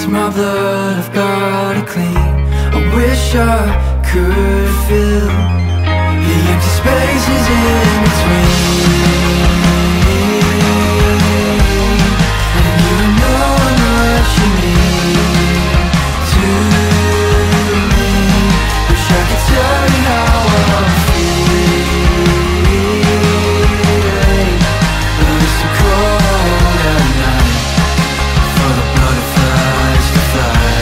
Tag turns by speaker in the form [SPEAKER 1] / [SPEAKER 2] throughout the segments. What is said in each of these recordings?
[SPEAKER 1] my blood, I've gotta clean. I wish I could fill the empty spaces in between. And you know how much you mean to me. Wish I could tell you how I'm feeling, but it's too cold at night for the butterflies to fly.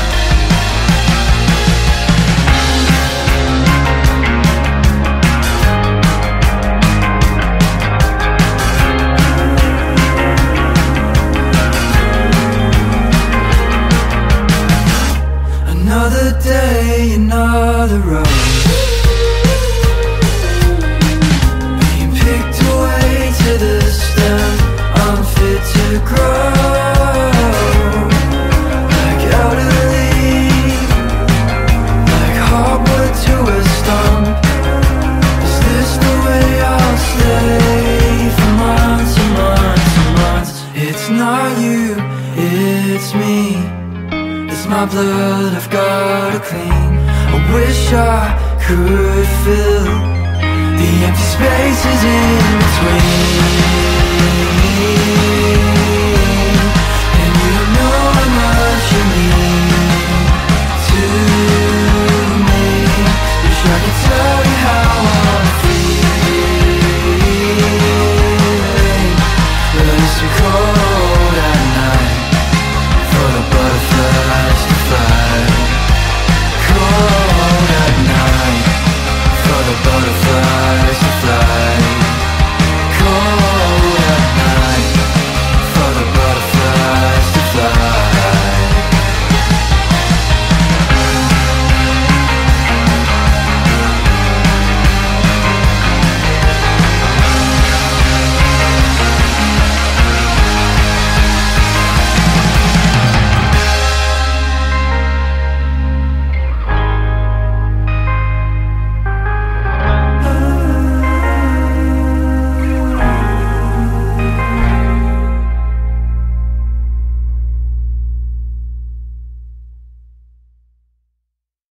[SPEAKER 1] Another day, another road, being picked away to the stem, unfit to grow. Like out of leaf, like hardwood to a stump. Is this the way I'll stay for months and months and months? It's not you, it's me. It's my blood, I've gotta clean. I wish I could fill the empty spaces in between.